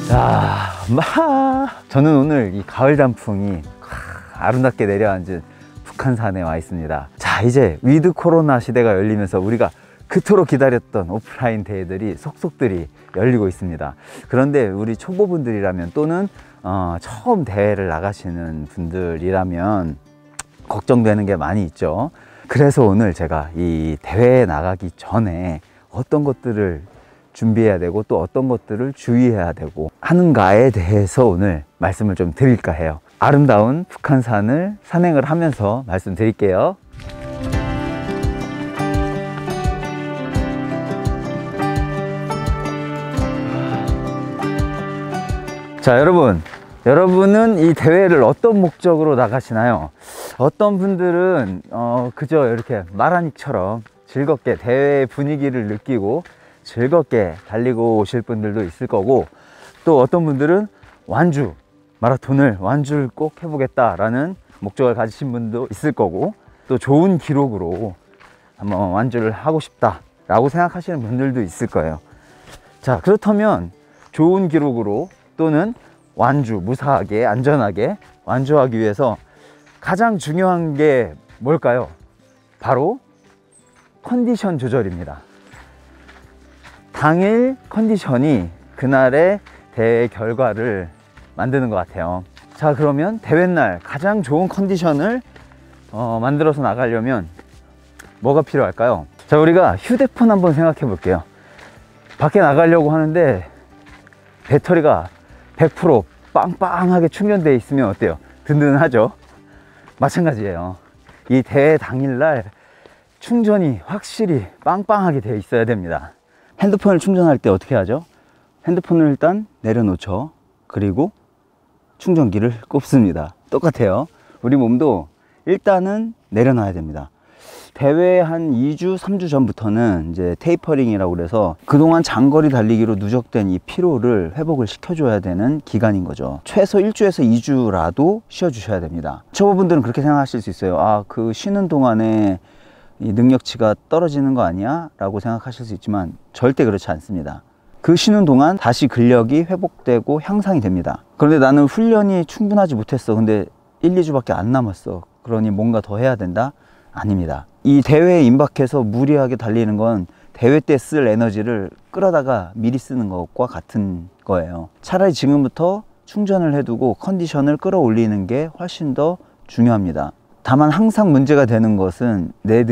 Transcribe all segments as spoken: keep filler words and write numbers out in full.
자, 마 저는 오늘 이 가을 단풍이 아름답게 내려앉은 북한산에 와 있습니다. 자, 이제 위드 코로나 시대가 열리면서 우리가 그토록 기다렸던 오프라인 대회들이 속속들이 열리고 있습니다. 그런데 우리 초보분들이라면 또는 어, 처음 대회를 나가시는 분들이라면 걱정되는 게 많이 있죠. 그래서 오늘 제가 이 대회에 나가기 전에 어떤 것들을 준비해야 되고 또 어떤 것들을 주의해야 되고 하는가에 대해서 오늘 말씀을 좀 드릴까 해요. 아름다운 북한산을 산행을 하면서 말씀드릴게요. 자, 여러분 여러분은 이 대회를 어떤 목적으로 나가시나요? 어떤 분들은 어, 그저 이렇게 마라닉처럼 즐겁게 대회 분위기를 느끼고 즐겁게 달리고 오실 분들도 있을 거고, 또 어떤 분들은 완주 마라톤을 완주를 꼭 해보겠다라는 목적을 가지신 분도 있을 거고, 또 좋은 기록으로 한번 완주를 하고 싶다 라고 생각하시는 분들도 있을 거예요. 자, 그렇다면 좋은 기록으로 또는 완주 무사하게 안전하게 완주하기 위해서 가장 중요한 게 뭘까요? 바로 컨디션 조절입니다. 당일 컨디션이 그날의 대회 결과를 만드는 것 같아요. 자, 그러면 대회날 가장 좋은 컨디션을 어, 만들어서 나가려면 뭐가 필요할까요? 자, 우리가 휴대폰 한번 생각해 볼게요. 밖에 나가려고 하는데 배터리가 백 퍼센트 빵빵하게 충전되어 있으면 어때요? 든든하죠? 마찬가지예요. 이 대회 당일날 충전이 확실히 빵빵하게 되어 있어야 됩니다. 핸드폰을 충전할 때 어떻게 하죠? 핸드폰을 일단 내려놓죠. 그리고 충전기를 꼽습니다. 똑같아요. 우리 몸도 일단은 내려놔야 됩니다. 대회 한 이 주, 삼 주 전부터는 이제 테이퍼링이라고 그래서 그동안 장거리 달리기로 누적된 이 피로를 회복을 시켜줘야 되는 기간인 거죠. 최소 일 주에서 이 주라도 쉬어주셔야 됩니다. 초보분들은 그렇게 생각하실 수 있어요. 아, 그 쉬는 동안에 이 능력치가 떨어지는 거 아니야? 라고 생각하실 수 있지만 절대 그렇지 않습니다. 그 쉬는 동안 다시 근력이 회복되고 향상이 됩니다. 그런데 나는 훈련이 충분하지 못했어. 근데 일, 이 주밖에 안 남았어. 그러니 뭔가 더 해야 된다? 아닙니다. 이 대회에 임박해서 무리하게 달리는 건 대회 때 쓸 에너지를 끌어다가 미리 쓰는 것과 같은 거예요. 차라리 지금부터 충전을 해두고 컨디션을 끌어올리는 게 훨씬 더 중요합니다. 다만 항상 문제가 되는 것은 내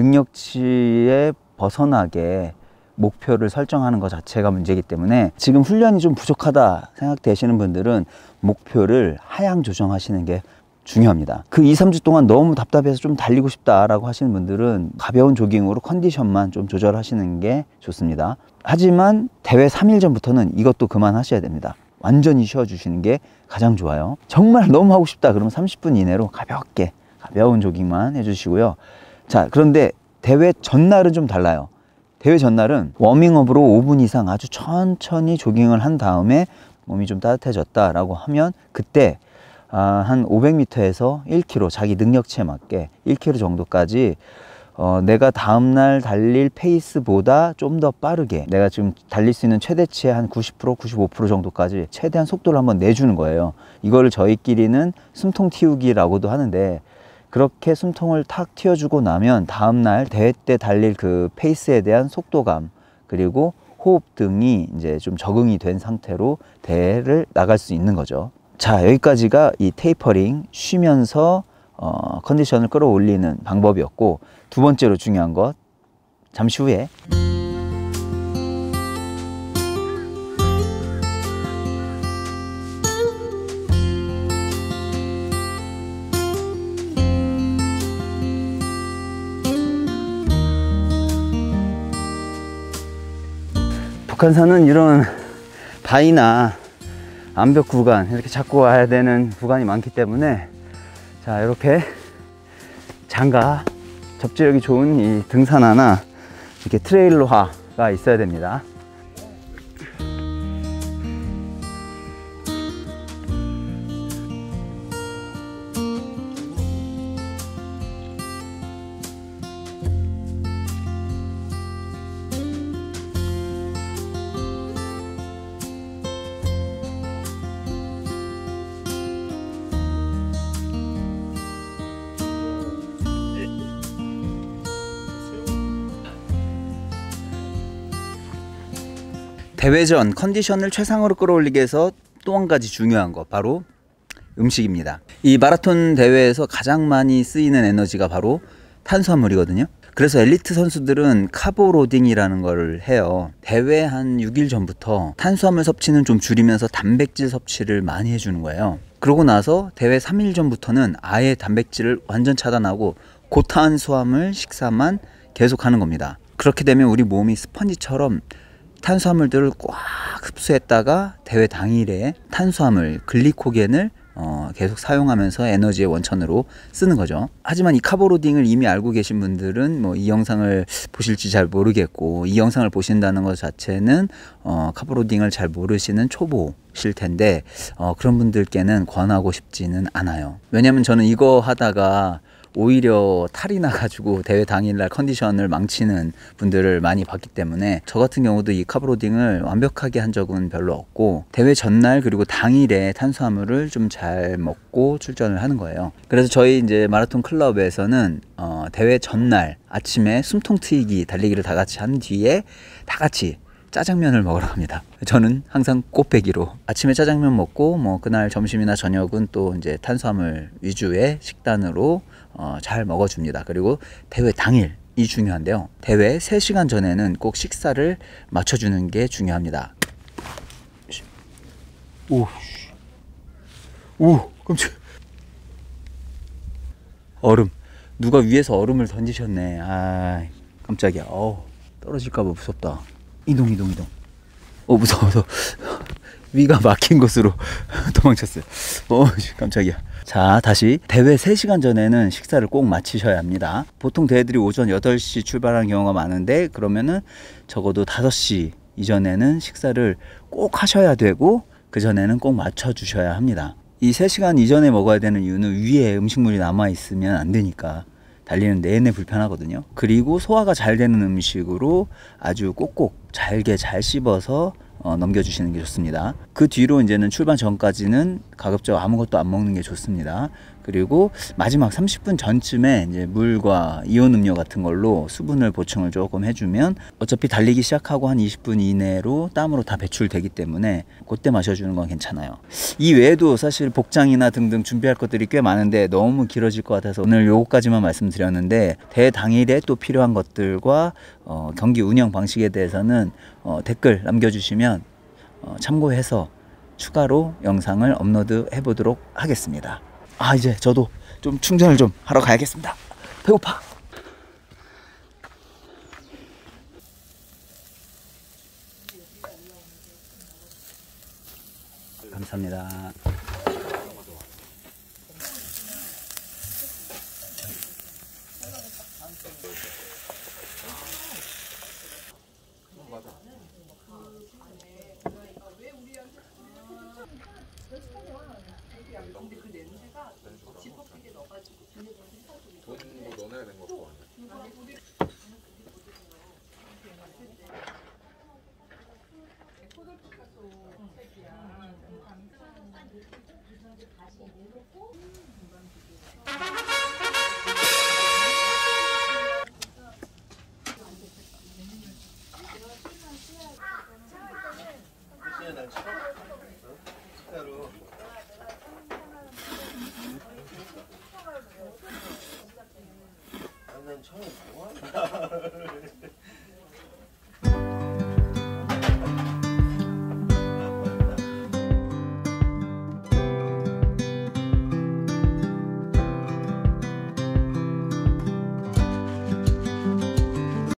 능력치에 벗어나게 목표를 설정하는 것 자체가 문제이기 때문에 지금 훈련이 좀 부족하다 생각되시는 분들은 목표를 하향 조정하시는 게 중요합니다. 그 이, 삼 주 동안 너무 답답해서 좀 달리고 싶다라고 하시는 분들은 가벼운 조깅으로 컨디션만 좀 조절하시는 게 좋습니다. 하지만 대회 삼 일 전부터는 이것도 그만하셔야 됩니다. 완전히 쉬어주시는 게 가장 좋아요. 정말 너무 하고 싶다 그러면 삼십 분 이내로 가볍게 가벼운 조깅만 해주시고요. 자, 그런데 대회 전날은 좀 달라요. 대회 전날은 워밍업으로 오 분 이상 아주 천천히 조깅을 한 다음에 몸이 좀 따뜻해졌다 라고 하면 그때 아, 한 오백 미터에서 일 킬로미터 자기 능력치에 맞게 일 킬로미터 정도까지 어, 내가 다음날 달릴 페이스보다 좀 더 빠르게 내가 지금 달릴 수 있는 최대치의 한 구십 퍼센트, 구십오 퍼센트 정도까지 최대한 속도를 한번 내주는 거예요. 이거를 저희끼리는 숨통 틔우기라고도 하는데, 그렇게 숨통을 탁 틔워주고 나면 다음날 대회 때 달릴 그 페이스에 대한 속도감 그리고 호흡 등이 이제 좀 적응이 된 상태로 대회를 나갈 수 있는 거죠. 자, 여기까지가 이 테이퍼링 쉬면서 어, 컨디션을 끌어올리는 방법이었고, 두 번째로 중요한 것 잠시 후에 북한산은 이런 바위나 암벽 구간 이렇게 잡고 와야 되는 구간이 많기 때문에, 자, 이렇게 장갑 접지력이 좋은 이 등산화나 이렇게 트레일러화가 있어야 됩니다. 대회 전 컨디션을 최상으로 끌어올리기 위해서 또 한 가지 중요한 거 바로 음식입니다. 이 마라톤 대회에서 가장 많이 쓰이는 에너지가 바로 탄수화물이거든요. 그래서 엘리트 선수들은 카보로딩이라는 걸 해요. 대회 한 육 일 전부터 탄수화물 섭취는 좀 줄이면서 단백질 섭취를 많이 해주는 거예요. 그러고 나서 대회 삼 일 전부터는 아예 단백질을 완전 차단하고 고탄수화물 식사만 계속하는 겁니다. 그렇게 되면 우리 몸이 스펀지처럼 탄수화물들을 꽉 흡수했다가 대회 당일에 탄수화물, 글리코겐을 어, 계속 사용하면서 에너지의 원천으로 쓰는 거죠. 하지만 이 카보로딩을 이미 알고 계신 분들은 뭐 이 영상을 보실지 잘 모르겠고, 이 영상을 보신다는 것 자체는 어, 카보로딩을 잘 모르시는 초보실 텐데 어, 그런 분들께는 권하고 싶지는 않아요. 왜냐면 저는 이거 하다가 오히려 탈이 나가지고 대회 당일날 컨디션을 망치는 분들을 많이 봤기 때문에 저 같은 경우도 이 카브로딩을 완벽하게 한 적은 별로 없고, 대회 전날 그리고 당일에 탄수화물을 좀 잘 먹고 출전을 하는 거예요. 그래서 저희 이제 마라톤 클럽에서는 어, 대회 전날 아침에 숨통 트이기 달리기를 다 같이 한 뒤에 다 같이 짜장면을 먹으러 갑니다. 저는 항상 꽃배기로 아침에 짜장면 먹고 뭐 그날 점심이나 저녁은 또 이제 탄수화물 위주의 식단으로 어, 잘 먹어줍니다. 그리고 대회 당일이 중요한데요. 대회 세 시간 전에는 꼭 식사를 맞춰주는 게 중요합니다. 오, 오, 깜짝. 얼음. 누가 위에서 얼음을 던지셨네. 아, 깜짝이야. 어, 떨어질까봐 무섭다. 이동, 이동, 이동. 어, 무서워, 무서워. 위가 막힌 곳으로 도망쳤어요. 어, 깜짝이야. 자, 다시 대회 세 시간 전에는 식사를 꼭 마치셔야 합니다. 보통 대회들이 오전 여덟 시 출발하는 경우가 많은데, 그러면은 적어도 다섯 시 이전에는 식사를 꼭 하셔야 되고 그 전에는 꼭 맞춰 주셔야 합니다. 이 세 시간 이전에 먹어야 되는 이유는 위에 음식물이 남아 있으면 안 되니까. 달리는 내내 불편하거든요. 그리고 소화가 잘 되는 음식으로 아주 꼭꼭 잘게 잘 씹어서 어, 넘겨주시는 게 좋습니다. 그 뒤로 이제는 출발 전까지는 가급적 아무것도 안 먹는 게 좋습니다. 그리고 마지막 삼십 분 전쯤에 이제 물과 이온 음료 같은 걸로 수분을 보충을 조금 해주면 어차피 달리기 시작하고 한 이십 분 이내로 땀으로 다 배출되기 때문에 그때 마셔주는 건 괜찮아요. 이 외에도 사실 복장이나 등등 준비할 것들이 꽤 많은데 너무 길어질 것 같아서 오늘 요거까지만 말씀드렸는데, 대 당일에 또 필요한 것들과 어, 경기 운영 방식에 대해서는 어, 댓글 남겨주시면 어, 참고해서 추가로 영상을 업로드 해 보도록 하겠습니다. 아, 이제 저도 좀 충전을 좀 하러 가야겠습니다. 배고파. 감사합니다. 돈도 넣어야 되는 거 같고. 난 처음에 좋아.